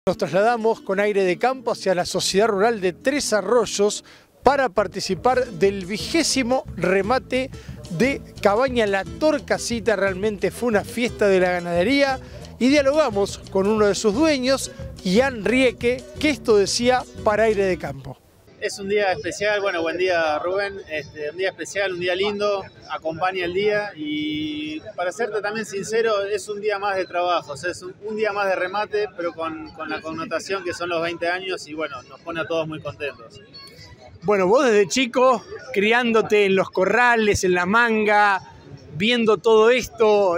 Nos trasladamos con aire de campo hacia la Sociedad Rural de Tres Arroyos para participar del 20º remate de Cabaña La Torcasita. Realmente fue una fiesta de la ganadería y dialogamos con uno de sus dueños, Ian Rieke, que esto decía para aire de campo. Es un día especial, bueno, buen día Rubén, un día especial, un día lindo, acompaña el día y para serte también sincero, es un día más de trabajo, o sea, es un día más de remate, pero con la connotación que son los 20 años y bueno, nos pone a todos muy contentos. Bueno, vos desde chico, criándote en los corrales, en la manga, viendo todo esto,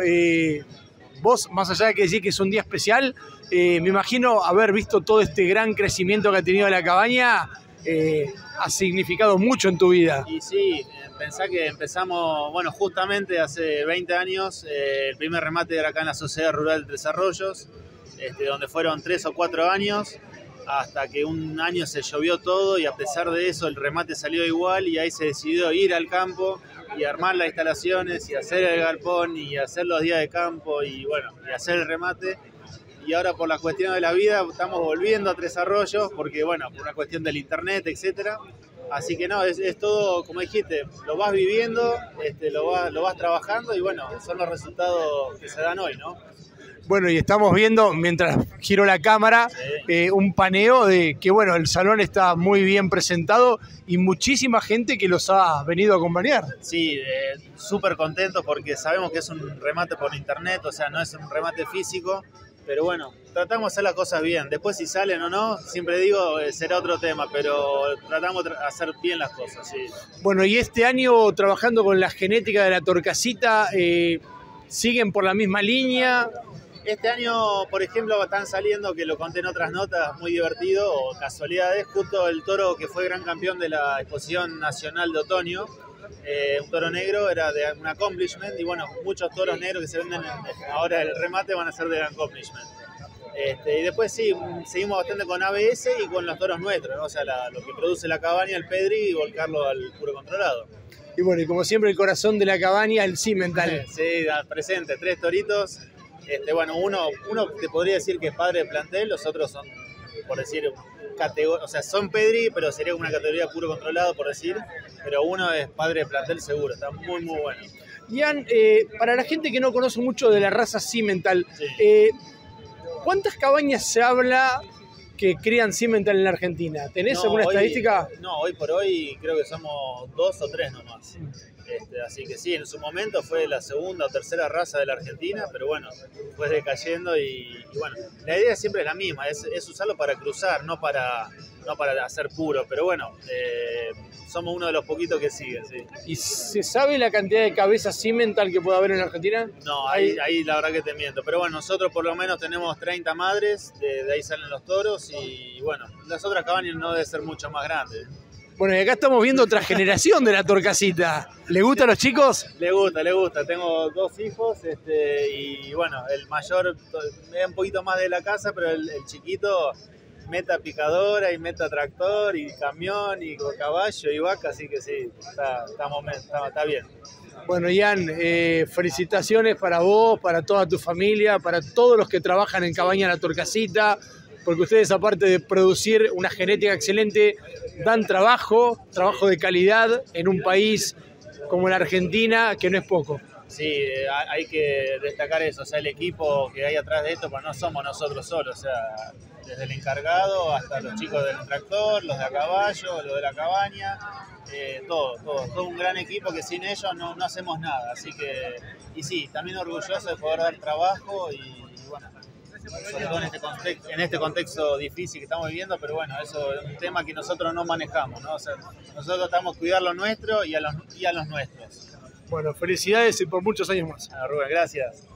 vos, más allá de que decís que es un día especial, me imagino haber visto todo este gran crecimiento que ha tenido la cabaña, ha significado mucho en tu vida. Y sí, pensá que empezamos, bueno, justamente hace 20 años, el primer remate era acá en la Sociedad Rural de Tres Arroyos, donde fueron 3 o 4 años, hasta que un año se llovió todo y a pesar de eso el remate salió igual y ahí se decidió ir al campo y armar las instalaciones y hacer el galpón y hacer los días de campo y bueno, y hacer el remate. Y ahora por la cuestión de la vida estamos volviendo a Tres Arroyos porque bueno, por una cuestión del internet, etcétera. Así que no, es todo, como dijiste, lo vas viviendo, lo vas trabajando y bueno, son los resultados que se dan hoy, ¿no? Bueno, y estamos viendo, mientras giro la cámara, un paneo de que, bueno, el salón está muy bien presentado y muchísima gente que los ha venido a acompañar. Sí, súper contentos porque sabemos que es un remate por internet, o sea, no es un remate físico, pero bueno, tratamos de hacer las cosas bien. Después si salen o no, siempre digo, será otro tema, pero tratamos de hacer bien las cosas, sí. Bueno, y este año trabajando con la genética de la Torcasita, ¿siguen por la misma línea? Este año, por ejemplo, están saliendo, que lo conté en otras notas, muy divertido, o casualidades, justo el toro que fue gran campeón de la exposición nacional de otoño, un toro negro, era de un accomplishment, y bueno, muchos toros negros que se venden ahora el remate van a ser de accomplishment. Y después sí, seguimos bastante con ABS y con los toros nuestros, ¿no? O sea, lo que produce la cabaña, el pedri, y volcarlo al puro controlado. Y bueno, y como siempre el corazón de la cabaña, el Simmental. Sí, presente, 3 toritos. Bueno, uno te podría decir que es padre de plantel, los otros son, por decir, o sea, son pedri, pero sería una categoría puro controlado, por decir, pero uno es padre de plantel seguro, está muy, muy bueno. Ian, para la gente que no conoce mucho de la raza Simmental, sí. ¿Cuántas cabañas se habla que crían Simmental en la Argentina? ¿Tenés alguna estadística? No, hoy por hoy creo que somos 2 o 3 nomás. Así que sí, en su momento fue la segunda o tercera raza de la Argentina, pero bueno, fue decayendo y bueno, la idea siempre es la misma, es usarlo para cruzar, no para hacer puro, pero bueno, somos uno de los poquitos que siguen, sí. ¿Y se sabe la cantidad de cabezas Simmental que puede haber en la Argentina? No, ahí la verdad que te miento, pero bueno, nosotros por lo menos tenemos 30 madres, de ahí salen los toros y bueno, las otras cabañas no deben ser mucho más grandes. Bueno, y acá estamos viendo otra generación de la Torcasita. ¿Le gusta a los chicos? Le gusta. Tengo 2 hijos y bueno, el mayor es un poquito más de la casa, pero el chiquito meta picadora y meta tractor y camión y caballo y vaca, así que sí, está bien. Bueno, Ian, felicitaciones para vos, para toda tu familia, para todos los que trabajan en Cabaña La Torcasita, porque ustedes, aparte de producir una genética excelente, dan trabajo de calidad en un país como la Argentina, que no es poco. Sí, hay que destacar eso, o sea, el equipo que hay atrás de esto, pues no somos nosotros solos, o sea, desde el encargado hasta los chicos del tractor, los de a caballo, los de la cabaña, todo un gran equipo que sin ellos no hacemos nada, así que, y sí, también orgulloso de poder dar trabajo y bueno, sobre todo en este contexto difícil que estamos viviendo, pero bueno, eso es un tema que nosotros no manejamos, ¿no? O sea, nosotros estamos cuidar lo nuestro y a los nuestros. Bueno, felicidades y por muchos años más. Rubén, gracias.